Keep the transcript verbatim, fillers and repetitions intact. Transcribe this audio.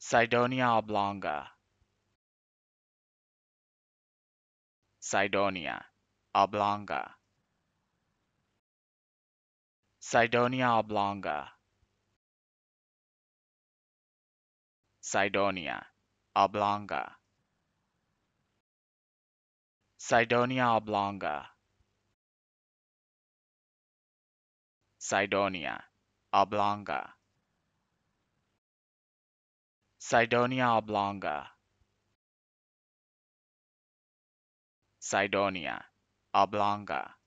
Cydonia oblonga, Cydonia, oblonga, Cydonia oblonga, Cydonia, oblonga, Cydonia oblonga, Cydonia, oblonga, Cydonia oblonga, Cydonia, oblonga.